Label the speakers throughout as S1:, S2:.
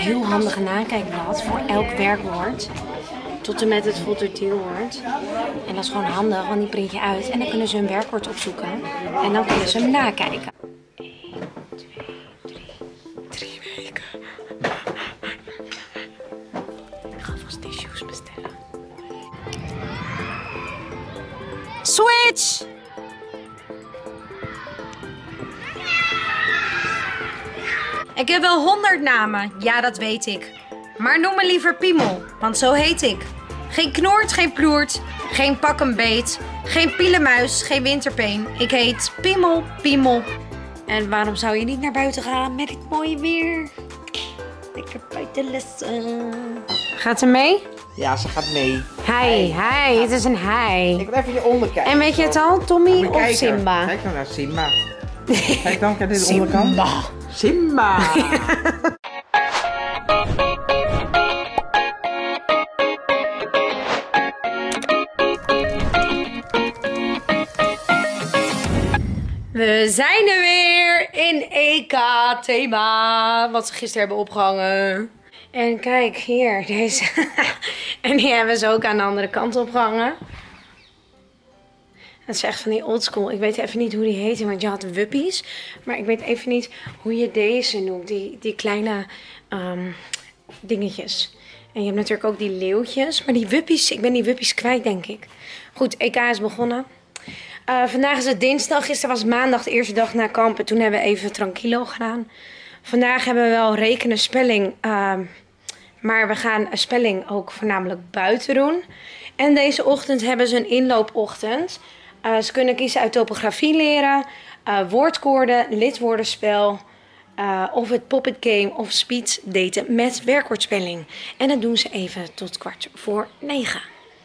S1: heel handige nakijkblad voor elk werkwoord. Tot en met het voltooid En dat is gewoon handig, want die print je uit. En dan kunnen ze hun werkwoord opzoeken. En dan kunnen ze hem nakijken. 1, 2, 3 weken. Ik ga vast tissues bestellen. Switch! Ik heb wel 100 namen, ja dat weet ik. Maar noem me liever Piemel, want zo heet ik. Geen knoert, geen ploert, geen pak een beet, geen pielenmuis, geen winterpeen. Ik heet Piemel, Piemel. En waarom zou je niet naar buiten gaan met dit mooie weer? Lekker buiten lessen. Gaat ze mee?
S2: Ja, ze gaat mee.
S1: Hi, het is een hi.
S2: Ik wil even hieronder kijken.
S1: En weet je het al, Tommy of Simba?
S2: Kijk nou naar Simba. Kijk dan, kijk dit de onderkant. Simba. We zijn er weer in EK-thema, wat ze gisteren hebben opgehangen. En kijk, hier, deze. En die hebben ze ook aan de andere kant opgehangen. Dat is echt van die oldschool. Ik weet even niet hoe die heten, want je had wuppies. Maar ik weet even niet hoe je deze noemt, die kleine dingetjes. En je hebt natuurlijk ook die leeuwtjes. Maar die wuppies, ik ben die wuppies kwijt, denk ik. Goed, EK is begonnen. Vandaag is het dinsdag. Gisteren was maandag, de eerste dag na kampen. Toen hebben we even tranquilo gedaan. Vandaag hebben we wel rekenen, spelling. Maar we gaan spelling ook voornamelijk buiten doen. En deze ochtend hebben ze een inloopochtend. Ze kunnen kiezen uit topografie leren, woordkoorden, lidwoordenspel, of het poppet game of speed daten met werkwoordspelling. En dat doen ze even tot 8:45.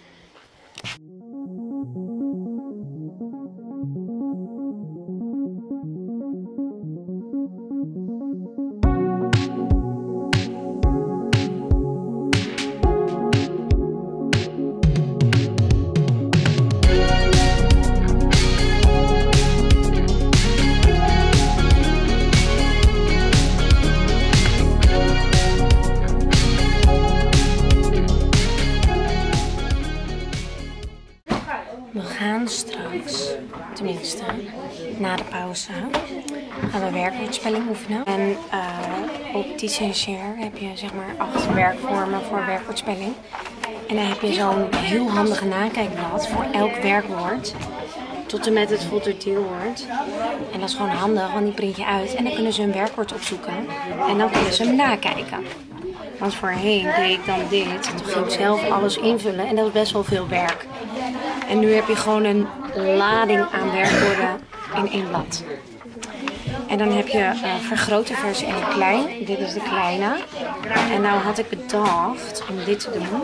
S2: We gaan straks, tenminste na de pauze, gaan we werkwoordspelling oefenen. En op Teach & Share heb je zeg maar 8 werkvormen voor werkwoordspelling. En dan heb je zo'n heel handige nakijkblad voor elk werkwoord. Tot en met het voltooid En dat is gewoon handig, want die print je uit. En dan kunnen ze hun werkwoord opzoeken. En dan kunnen ze hem nakijken. Want voorheen deed ik dan dit. Toen ging ik zelf alles invullen. En dat is best wel veel werk. En nu heb je gewoon een lading aan werkwoorden in 1 blad. En dan heb je een vergrote versie en een klein. Dit is de kleine. En nou had ik bedacht om dit te doen.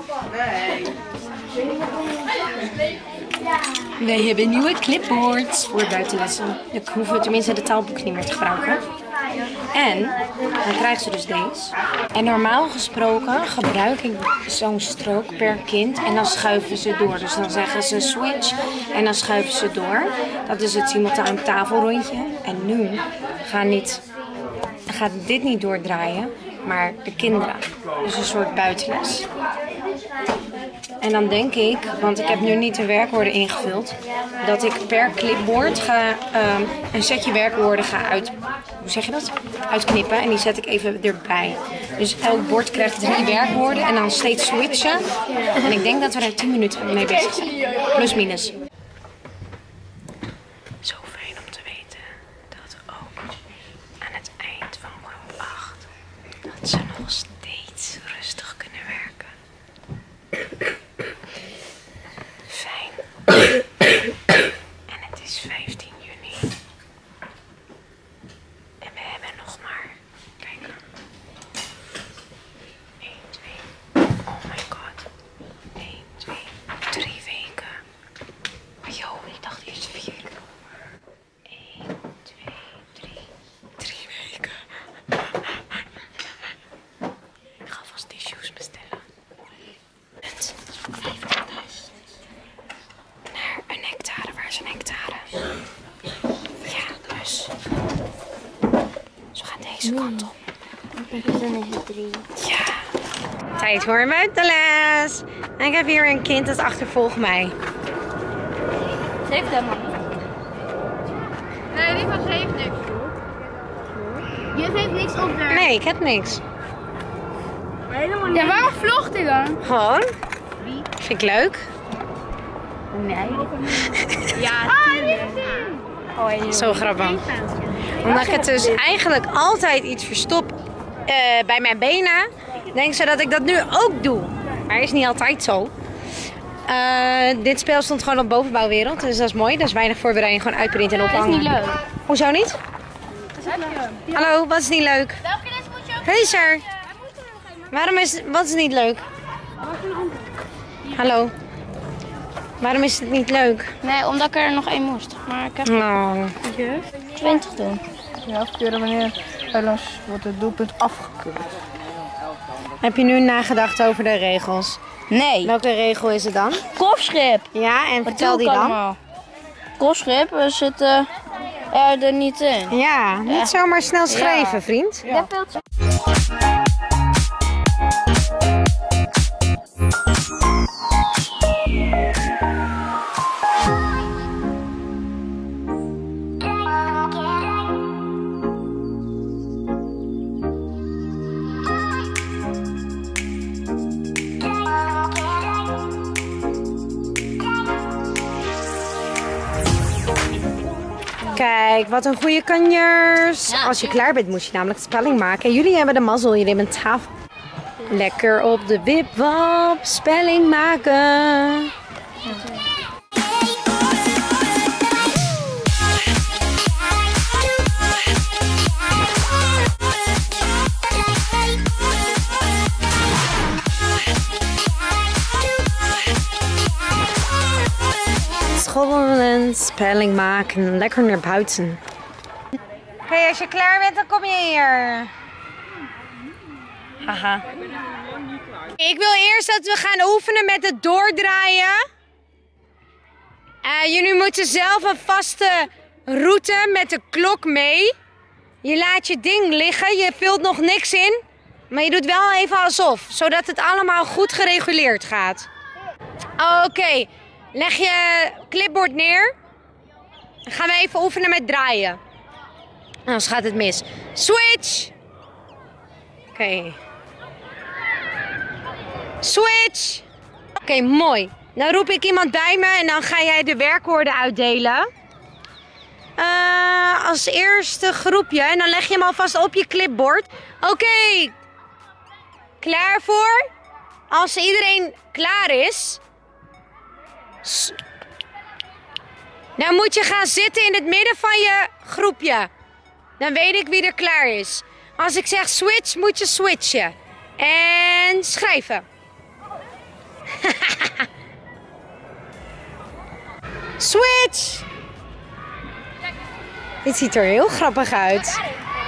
S2: Wij hebben nieuwe clipboards voor buitenlessen. Ik hoef tenminste de taalboek niet meer te gebruiken. En dan krijgen ze dus deze. En normaal gesproken gebruik ik zo'n strook per kind en dan schuiven ze door. Dus dan zeggen ze switch en dan schuiven ze door. Dat is het simultaan tafelrondje. En nu gaat dit niet doordraaien, maar de kinderen. Dus een soort buitenles. En dan denk ik, want ik heb nu niet de werkwoorden ingevuld, dat ik per clipboard een setje werkwoorden ga uitknippen. En die zet ik even erbij. Dus elk bord krijgt 3 werkwoorden en dan steeds switchen. En ik denk dat we er 10 minuten mee bezig zijn. Plus minus. Zo fijn om te weten dat ook aan het eind van groep 8 dat ze nog steeds rustig kunnen werken. Fijn. En het is 15 juni. En we hebben nog maar, kijk. 1, 2, oh my god. 1, 2, 3 weken. Yo, ik dacht eerst 4. 1, 2, 3 weken. Ik ga vast tissues bestellen. Naar een hectare. Waar is een hectare? Ja, dus. Zo gaat deze kant op.
S3: Dan is het 3.
S1: Ja. Tijd voor buitenles. En ik heb hier een kind dat achtervolgt mij.
S3: Ze heeft helemaal niet.
S4: Nee, die van ze heeft niks. Je heeft niks op daar.
S1: Nee, ik heb niks.
S4: Helemaal niet. Ja, waarom vlogt hij dan?
S1: Gewoon. Vind ik leuk.
S3: Nee.
S4: Ja,
S1: Zo grappig. Omdat ik het dus eigenlijk altijd iets verstop bij mijn benen. Denken ze dat ik dat nu ook doe. Maar is niet altijd zo. Dit spel stond gewoon op bovenbouwwereld. Dus dat is mooi. Dat is weinig voorbereiding. Gewoon uitprinten en ophangen.
S3: Dat is niet leuk.
S1: Hoezo niet? Hallo, wat is niet leuk?
S4: welke les moet je ook?
S1: Racer, wat is niet leuk? Hallo. Waarom is het niet leuk?
S3: Nee, omdat ik er nog 1 moest. Maar ik heb
S1: Oh.
S3: 20 doen.
S5: Ja, afkeuren wanneer helaas wordt het doelpunt afgekeurd.
S1: Heb je nu nagedacht over de regels?
S3: Nee.
S1: Welke regel is het dan?
S3: Kofschip.
S1: Ja, en
S3: Wat
S1: vertel
S3: doe
S1: die
S3: ik
S1: dan.
S3: allemaal? Kofschip, we zitten er niet in.
S1: Ja, niet zomaar snel schrijven,
S3: Ja.
S1: vriend.
S3: Ja.
S1: Kijk, wat een goede kanjers.
S3: Ja.
S1: Als je klaar bent, moet je namelijk de spelling maken. En jullie hebben de mazzel, jullie hebben een tafel. Lekker op de wipwap spelling maken. Schommelen, spelling maken, lekker naar buiten. Oké, als je klaar bent, dan kom je hier. Haha. Ik wil eerst dat we gaan oefenen met het doordraaien. Jullie moeten zelf een vaste route met de klok mee. Je laat je ding liggen, je vult nog niks in. Maar je doet wel even alsof, zodat het allemaal goed gereguleerd gaat. Oké. Leg je clipboard neer. Dan gaan we even oefenen met draaien. Anders gaat het mis. Switch! Oké. Switch! Oké, mooi. Dan roep ik iemand bij me en dan ga jij de werkwoorden uitdelen. Als eerste groepje. En dan leg je hem alvast op je clipboard. Oké. Klaar voor? Als iedereen klaar is... Dan moet je gaan zitten in het midden van je groepje. Dan weet ik wie er klaar is. Als ik zeg switch, moet je switchen. En schrijven. Switch! Dit ziet er heel grappig uit.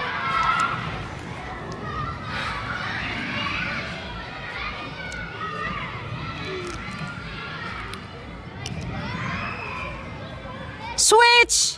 S1: Switch!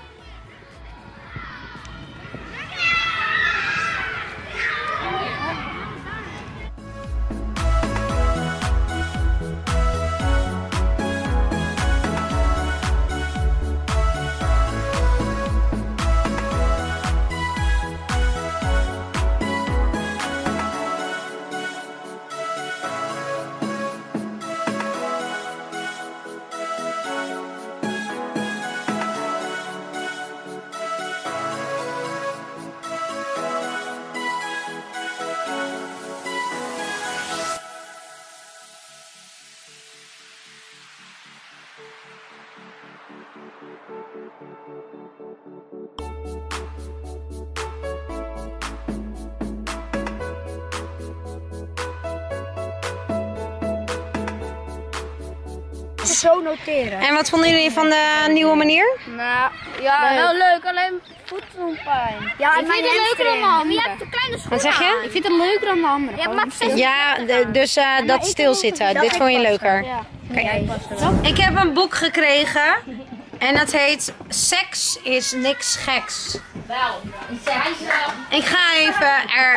S4: Zo noteren.
S1: En wat vonden jullie van de nieuwe manier?
S3: Nou, ja, wel leuk. Alleen voetpijn.
S4: Ja,
S3: Ik vind het leuker dan de andere.
S4: Je hebt de kleine schoenen.
S1: Wat zeg je?
S3: Ik vind het leuker dan de andere.
S4: Ja, maar
S1: Ja, dus dat stilzitten. Dit vond je leuker.
S3: Ja.
S1: Ik heb een boek gekregen. En dat heet Seks is niks geks.
S4: Wel.
S1: Ik ga even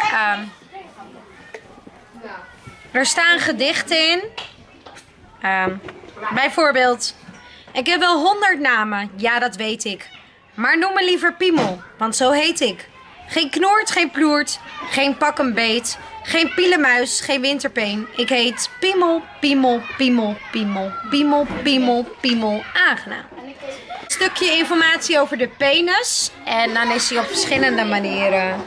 S1: er staan gedichten in. Bijvoorbeeld. Ik heb wel 100 namen, ja dat weet ik. Maar noem me liever Piemel, want zo heet ik. Geen knoert, geen ploert, geen pak een beet. Geen pielenmuis, geen winterpeen. Ik heet Piemel, Piemel, Piemel, Piemel, Piemel, Piemel, Piemel. Aangenaam. Een stukje informatie over de penis. En dan is hij op verschillende manieren.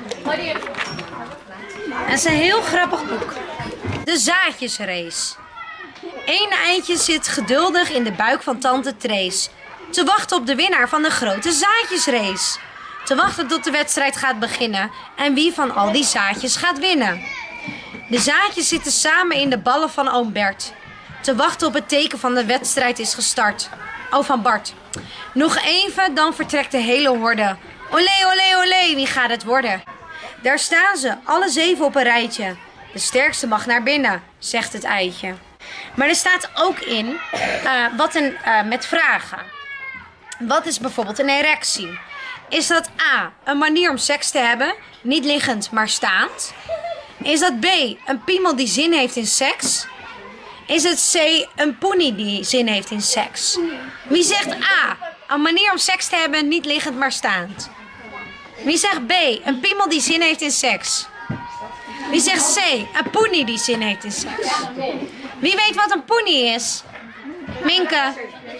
S1: Het is een heel grappig boek. De zaadjesrace. Eén eindje zit geduldig in de buik van tante Trace. Te wachten op de winnaar van de grote zaadjesrace. Te wachten tot de wedstrijd gaat beginnen. En wie van al die zaadjes gaat winnen. De zaadjes zitten samen in de ballen van oom Bert. Te wachten op het teken van de wedstrijd is gestart. Oh, van Bart. Nog even, dan vertrekt de hele horde. Olé, olé, olé, wie gaat het worden? Daar staan ze, alle 7 op een rijtje. De sterkste mag naar binnen, zegt het eitje. Maar er staat ook in met vragen. Wat is bijvoorbeeld een erectie? Is dat A, een manier om seks te hebben, niet liggend maar staand? Is dat B, een piemel die zin heeft in seks? Is het C, een poenie die zin heeft in seks? Wie zegt A, een manier om seks te hebben, niet liggend maar staand? Wie zegt B, een piemel die zin heeft in seks? Wie zegt C, een poenie die zin heeft in seks? Wie weet wat een poenie is? Minke.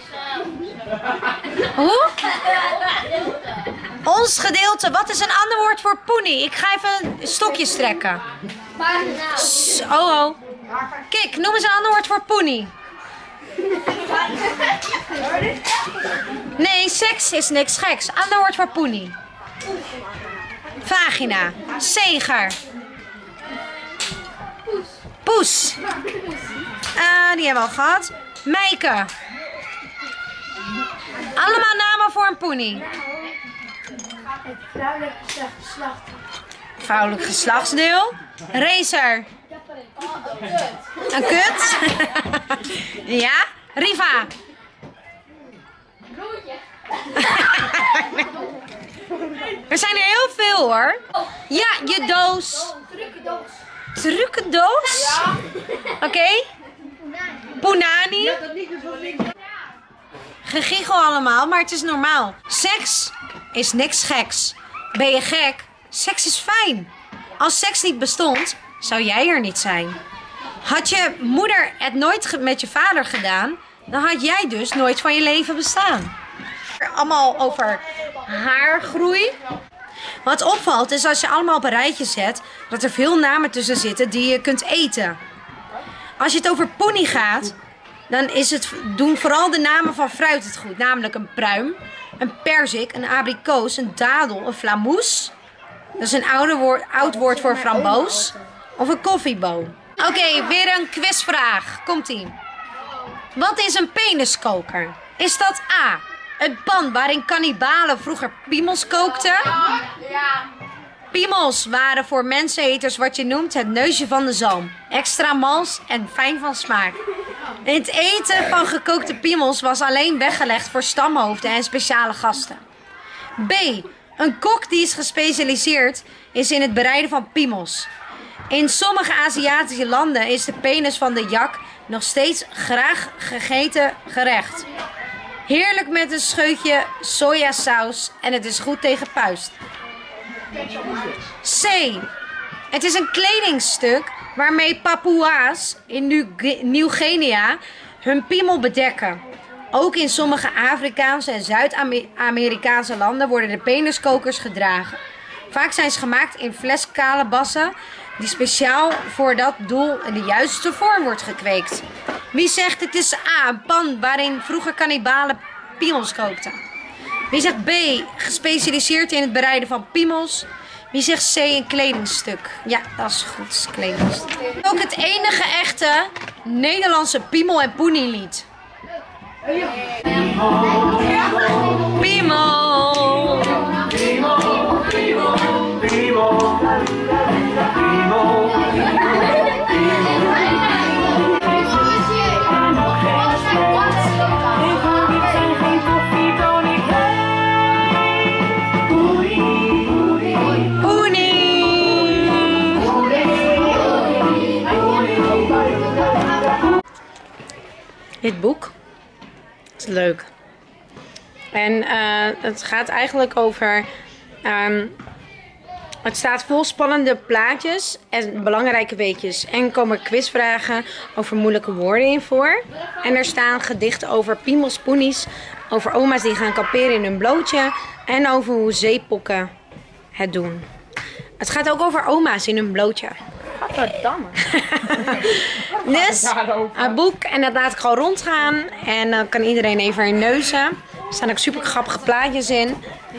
S1: Hoe? Ons gedeelte. Wat is een ander woord voor poenie? Ik ga even een stokje strekken. Oh. Kik, noem eens een ander woord voor poenie. Nee, seks is niks geks. Ander woord voor poenie. Vagina. Zeger. Poes. Die hebben we al gehad. Meike. Allemaal namen voor een poenie. Vrouwelijk geslachtsdeel. Racer. Een kut. Ja. Riva. Er zijn er heel veel hoor. Ja, je doos. Trucendoos? Oké. Punani. Gegiegel allemaal, maar het is normaal. Seks is niks geks. Ben je gek? Seks is fijn. Als seks niet bestond, zou jij er niet zijn. Had je moeder het nooit met je vader gedaan, dan had jij dus nooit van je leven bestaan. Allemaal over haargroei. Wat opvalt is als je allemaal op een rijtje zet, dat er veel namen tussen zitten die je kunt eten. Als je het over poenie gaat, dan doen vooral de namen van fruit het goed. Namelijk een pruim, een perzik, een abrikoos, een dadel, een flamoes. Dat is een oud woord voor framboos. Of een koffieboon. Oké, weer een quizvraag. Komt-ie. Wat is een peniskoker? Is dat A, een pan waarin kannibalen vroeger piemels kookten?
S4: Ja.
S1: Piemels waren voor menseneters wat je noemt het neusje van de zalm. Extra mals en fijn van smaak. Het eten van gekookte piemels was alleen weggelegd voor stamhoofden en speciale gasten. B, een kok die is gespecialiseerd is in het bereiden van piemels. In sommige Aziatische landen is de penis van de yak nog steeds graag gegeten gerecht. Heerlijk met een scheutje sojasaus en het is goed tegen puist. C. Het is een kledingstuk waarmee Papua's in Nieuw-Guinea hun piemel bedekken. Ook in sommige Afrikaanse en Zuid-Amerikaanse landen worden de peniskokers gedragen. Vaak zijn ze gemaakt in fleskalebassen die speciaal voor dat doel in de juiste vorm wordt gekweekt. Wie zegt het is A, een pan waarin vroeger kannibalen piemels kookten? Wie zegt B, gespecialiseerd in het bereiden van piemels? Wie zegt C, een kledingstuk? Ja, dat is goed, kledingstuk. Ook het enige echte Nederlandse piemel- en poenielied. Piemel!
S6: Even niet zijn geen koffie.
S2: dit boek. Dat is leuk. En het gaat eigenlijk over... het staat vol spannende plaatjes en belangrijke weetjes. En komen quizvragen over moeilijke woorden in voor. En er staan gedichten over piemels, poenies, over oma's die gaan kamperen in hun blootje. En over hoe zeepokken het doen. Het gaat ook over oma's in hun blootje.
S3: Godverdamme.
S2: Dus een boek en dat laat ik gewoon rondgaan. En dan kan iedereen even in neuzen. Er staan ook super grappige plaatjes in.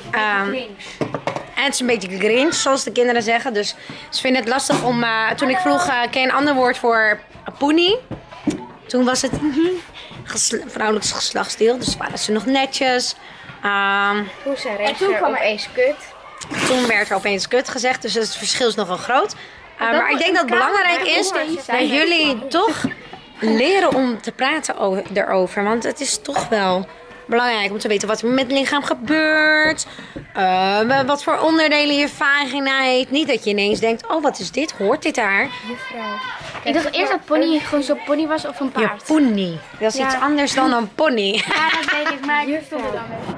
S2: En het is een beetje grinch, zoals de kinderen zeggen. Dus ze vinden het lastig om... toen ik vroeg, ken je een ander woord voor poenie? Toen was het vrouwelijk geslachtsdeel. Dus waren ze nog netjes.
S3: En toen kwam er eens kut.
S2: Toen werd er opeens kut gezegd. Dus het verschil is nogal groot. Maar ik denk dat het belangrijk is dat jullie toch leren om te praten erover. Want het is toch wel belangrijk om te weten wat er met het lichaam gebeurt. Wat voor onderdelen je vagina heeft. Niet dat je ineens denkt, oh wat is dit? Hoort dit daar?
S3: Ik dacht eerst dat pony gewoon zo'n pony was of een
S2: Je
S3: paard.
S2: pony. Dat is iets anders dan een pony.
S3: Ja, dat weet ik, maar ik vond het dan wel.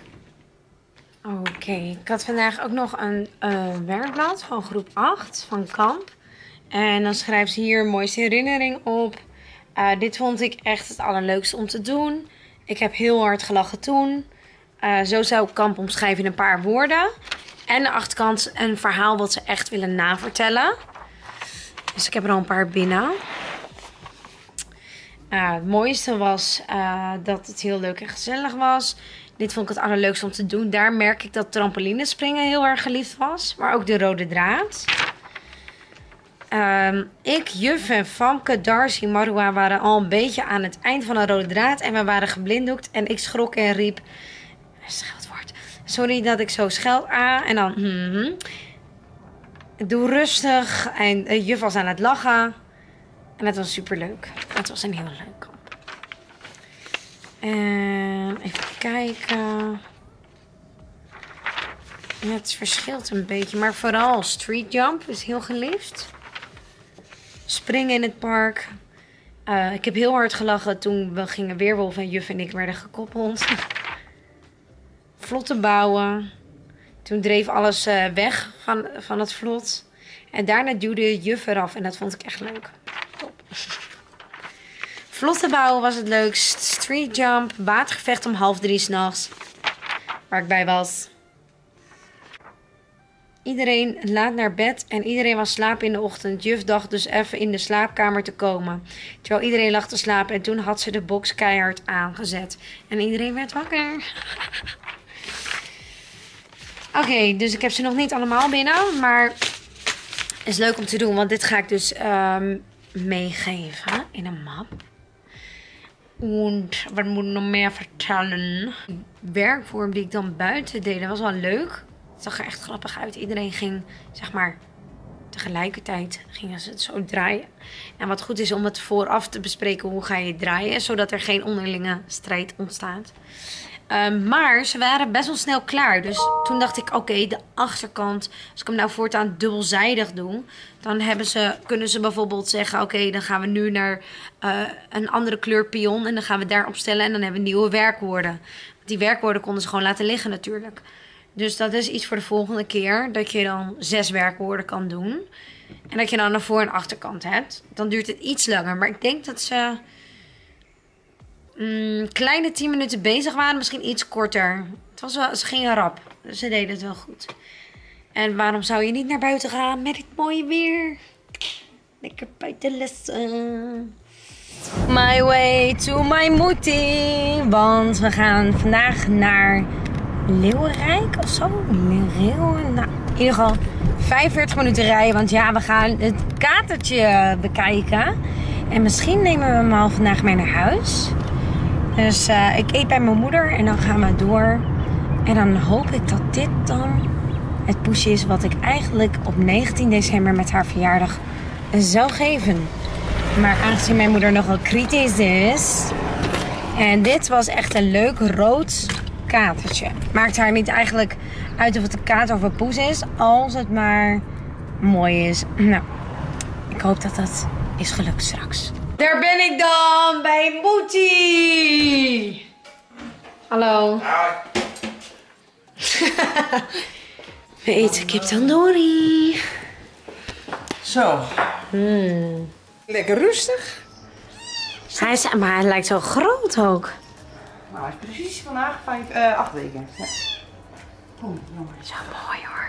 S2: Oké, ik had vandaag ook nog een werkblad van groep 8 van Kamp. En dan schrijft ze hier mooiste herinnering op. Dit vond ik echt het allerleukste om te doen. Ik heb heel hard gelachen toen. Zo zou ik Kamp omschrijven in een paar woorden. En de achterkant een verhaal wat ze echt willen navertellen. Dus ik heb er al een paar binnen. Het mooiste was dat het heel leuk en gezellig was. Dit vond ik het allerleukste om te doen. Daar merk ik dat trampolinespringen heel erg geliefd was. Maar ook de rode draad. Ik, Juf en Famke, Darcy, Marwa waren al een beetje aan het eind van de rode draad. En we waren geblinddoekt. En ik schrok en riep... Scheldwoord. Sorry dat ik zo scheld. En dan... Doe rustig. En Juf was aan het lachen. En het was super leuk. Het was een heel leuk kamp. Even kijken. Ja, het verschilt een beetje. Maar vooral street jump is heel geliefd. Springen in het park. Ik heb heel hard gelachen toen we gingen Weerwolf en Juf en ik werden gekoppeld. Vlotten bouwen. Toen dreef alles weg van het vlot. En daarna duwde Juf eraf. En dat vond ik echt leuk. Top. Vlotten bouwen was het leukst. Street jump. Watergevecht om 2:30 s'nachts. Waar ik bij was. Iedereen laat naar bed en iedereen was slapen in de ochtend. Juf dacht dus even in de slaapkamer te komen. Terwijl iedereen lag te slapen en toen had ze de box keihard aangezet. En iedereen werd wakker. Oké, dus ik heb ze nog niet allemaal binnen. Maar het is leuk om te doen, want dit ga ik dus meegeven in een map. En wat moet ik nog meer vertellen? De werkvorm die ik dan buiten deed, dat was wel leuk. Het zag er echt grappig uit. Iedereen ging, zeg maar, tegelijkertijd gingen ze het zo draaien. En wat goed is om het vooraf te bespreken, hoe ga je het draaien, zodat er geen onderlinge strijd ontstaat. Maar ze waren best wel snel klaar. Dus toen dacht ik, oké, de achterkant, als ik hem nou voortaan dubbelzijdig doe, dan kunnen ze bijvoorbeeld zeggen, oké, dan gaan we nu naar een andere kleur pion en dan gaan we daar opstellen en dan hebben we nieuwe werkwoorden. Want die werkwoorden konden ze gewoon laten liggen natuurlijk. Dus dat is iets voor de volgende keer. Dat je dan 6 werkwoorden kan doen. En dat je dan een voor- en achterkant hebt. Dan duurt het iets langer. Maar ik denk dat ze kleine 10 minuten bezig waren. Misschien iets korter. Ze gingen rap. Dus ze deden het wel goed. En waarom zou je niet naar buiten gaan met dit mooie weer? Lekker buiten lessen. My way to my moetie. Want we gaan vandaag naar Leeuwenrijk of zo. Nou, in ieder geval 45 minuten rijden. Want ja, we gaan het katertje bekijken. En misschien nemen we hem al vandaag mee naar huis. Dus ik eet bij mijn moeder en dan gaan we door. En dan hoop ik dat dit dan het poesje is wat ik eigenlijk op 19 december met haar verjaardag zou geven. Maar aangezien mijn moeder nogal kritisch is. En dit was echt een leuk rood katertje. Maakt haar niet eigenlijk uit of het een kater of een poes is. Als het maar mooi is. Nou, ik hoop dat dat is gelukt straks.
S1: Daar ben ik dan, bij Moetie. Hallo. We eten kip tandoori.
S6: Zo. Lekker rustig.
S1: Maar hij lijkt zo groot ook.
S6: Nou, hij is precies vandaag 8 weken. Ja.
S1: Zo mooi hoor.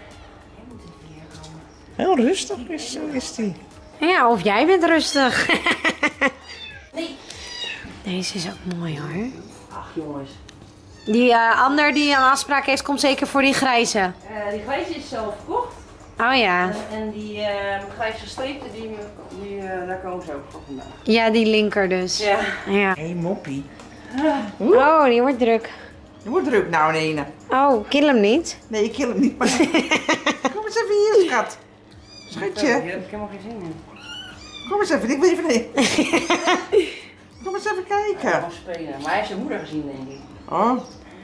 S6: Heel rustig is hij.
S1: Ja, of jij bent rustig. Nee. Deze is ook mooi hoor.
S6: Ach jongens.
S1: Die ander die een afspraak heeft, komt zeker voor die grijze.
S6: Die grijze is zelf verkocht.
S1: Oh ja.
S6: En die grijze gestreepte, daar komen ze ook voor vandaag.
S1: Ja, die linker dus.
S6: Ja.
S1: Ja.
S6: Hé, moppie.
S1: Oh, die wordt druk.
S6: Je wordt druk nou, Nene.
S1: Oh, kill hem niet.
S6: Nee, ik kill hem niet. Maar... Kom eens even hier, schat. Schatje. Ik heb helemaal geen zin in. Kom eens even, ik wil even heen. Kom eens even kijken. Spelen. Maar hij heeft zijn moeder gezien, denk ik. Oh.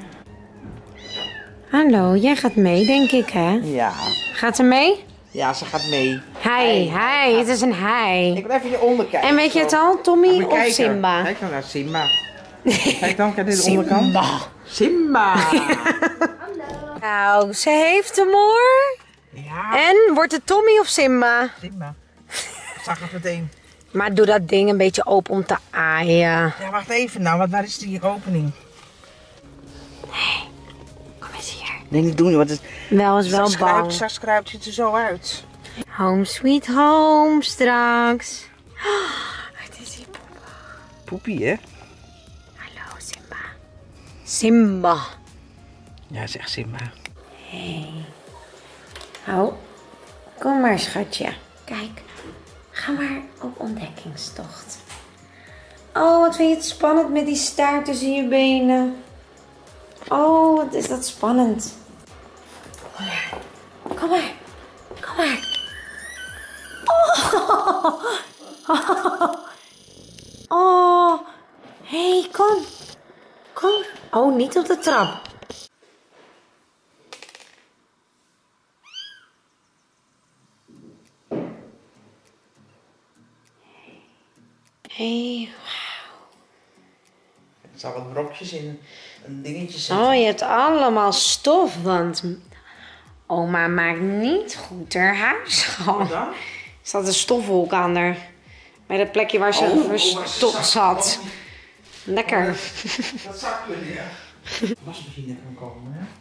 S1: Hallo, jij gaat mee, denk ik, hè?
S6: Ja.
S1: Gaat ze mee?
S6: Ja, ze gaat mee.
S1: Hij. Het is een hij.
S6: Ik wil even hieronder kijken.
S1: En weet je het al? Tommy of Simba?
S6: Kijk nou naar Simba. Kijk dan, kijk dit de onderkant. Simba.
S1: Nou, ze heeft hem hoor.
S6: Ja.
S1: En wordt het Tommy of Simba?
S6: Simba. Ik zag het meteen.
S1: Maar doe dat ding een beetje open om te aaien.
S6: Ja, wacht even nou, waar is die opening?
S1: Nee, kom eens hier.
S6: Nee, niet doen, want het
S1: Wel is wel bang.
S6: straks kruipt het er zo uit.
S1: Home sweet home straks. Oh, het is hier Papa.
S6: Poepie, hè?
S1: Hallo Simba. Simba.
S6: Ja, zeg Simba.
S1: Hey. Oh, kom maar schatje. Kijk, ga maar op ontdekkingstocht. Oh, wat vind je het spannend met die staart tussen je benen. Oh, wat is dat spannend. Kom maar. Kom maar. Kom maar. Oh. Oh. Hey, kom. Kom. Oh, niet op de trap. Hey, wauw.
S6: Er staan wat brokjes in, een dingetje zitten.
S1: Oh, je hebt allemaal stof, want oma maakt niet goed haar huis schoon.
S6: Wat dan?
S1: Er zat een stofwolk aan haar. Bij dat plekje waar ze verstopt zat. Lekker.
S6: Dat zou kunnen, ja. Wasmachine kan komen, hè?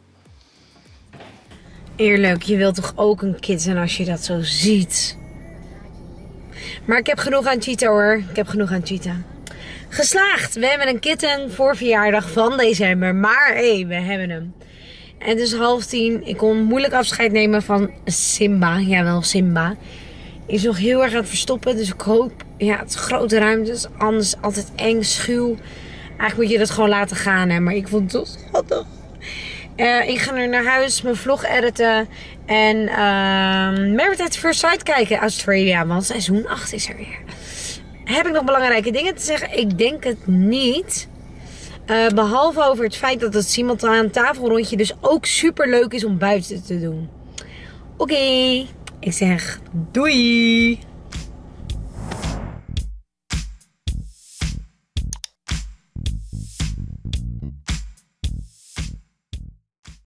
S1: Eerlijk, je wilt toch ook een kitten als je dat zo ziet. Maar ik heb genoeg aan Cheetah hoor. Ik heb genoeg aan Cheetah. Geslaagd. We hebben een kitten voor verjaardag van december. Maar hé, we hebben hem. En het is 9:30. Ik kon moeilijk afscheid nemen van Simba. Jawel, Simba. Is nog heel erg aan het verstoppen. Dus ik hoop, ja, het is grote ruimtes. Anders altijd eng, schuw. Eigenlijk moet je dat gewoon laten gaan, hè. Maar ik vond het toch schattig. Ik ga nu naar huis, mijn vlog editen. En Married at First Sight kijken. Australia, want seizoen 8 is er weer. Heb ik nog belangrijke dingen te zeggen? Ik denk het niet. Behalve over het feit dat het simultaan tafelrondje dus ook super leuk is om buiten te doen. Oké, ik zeg doei!